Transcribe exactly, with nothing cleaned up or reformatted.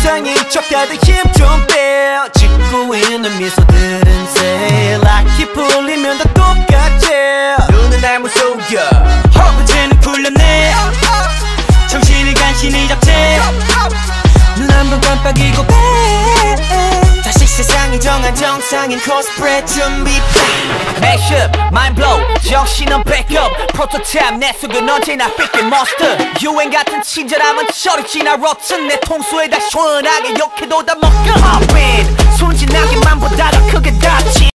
정상인 척 다들 힘 좀 빼. 짓고 있는 미소들은 새 락이 풀리면 다 똑같지. 눈은 날 무속여 허브제는 풀렸네. 정신을 간신히 잡채. 눈 한 번 깜빡이고 빼. 다시 세상이 정한 정상인 코스프레 준비. Mashup, mind blow, 정신은 backup. 프로토타입 내 속은 언제나 삐끗 monster. 유행 같은 친절함은 저리 지나 rotten. 내 통수에 다 시원하게 욕해도 다 먹겨. Hop in, 순진하게만 보다가 크게 다치.